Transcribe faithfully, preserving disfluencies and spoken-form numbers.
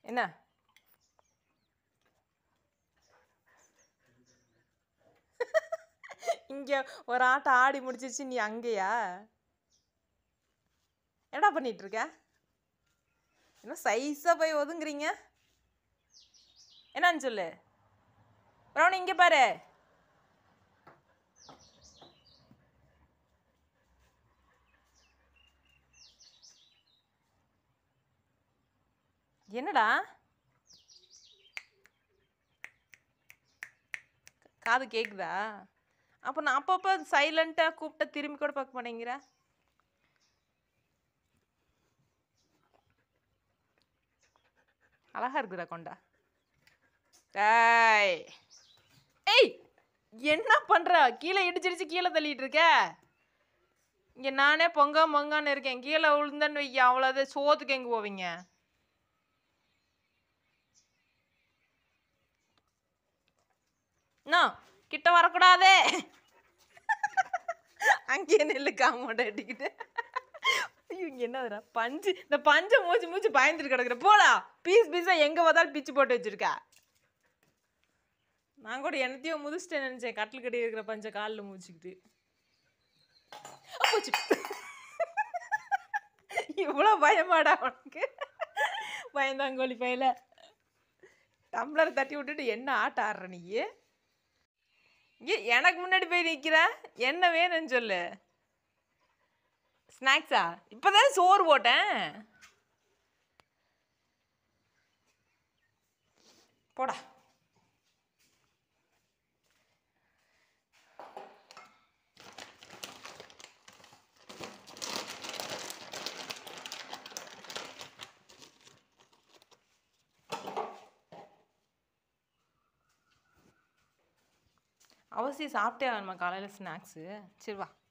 என்ன இங்க ஒரு ஆட்டம் ஆடி முடிச்சிச்சு, நீ அங்கேயா? என்னடா பண்ணிட்டு இருக்க? என்ன சைஸா போய் ஒதுங்குறீங்க? என்னன்னு சொல்லு. ரவுனி இங்க பாரு. என்னடா காது கேக்குதா? அப்போ நான் அப்பப்போ சைலண்டா கூப்பிட்ட திரும்பி கூட பார்க்க மாட்டேங்கிற. அழகா இருக்குதா கொண்டா? ஏய் ஏய் என்ன பண்ற? கீழே இடிச்சிருச்சு, கீழே தள்ளிட்டு இருக்க. இங்க நானே பொங்க பொங்கான்னு இருக்கேன். கீழே விழுந்தன்னு வைக்க அவ்வளோது. சோத்துக்கு எங்க போவீங்க? கிட்ட வரக்கூடாதே. அங்கேயே நெல்லு காமோட அடிக்கிட்டு. ஐயோ இங்க என்னதுடா பஞ்சு? இந்த பஞ்சை மூச்சு மூச்சு பயந்துட்டு கிடக்குற. போடா, பீஸ் பீஸா எங்க பார்த்தாலும் பிச்சு போட்டு வச்சிருக்கா. நான் கூட என்னத்தையோ முதிச்சிட்டேன் நினைச்சேன். கட்டில் கட்டி இருக்கிற பஞ்சை காலில் மூச்சுக்கிட்டு போச்சு. இவ்வளோ பயமாடா உனக்கு? பயந்தாங்கோலி பையில. டம்ளர் தட்டி விட்டுட்டு என்ன ஆட்ட ஆடுற நீ? எனக்கு முன்னாடி போய் நிற்கிற. என்ன வேணும்னு சொல்லு. ஸ்நாக்ஸா? இப்போதான் சோறு போட்டேன். போடா. அவசியம் சாப்பிட்டே ஆகணுமா காலையில் ஸ்நாக்ஸு? சரி வா.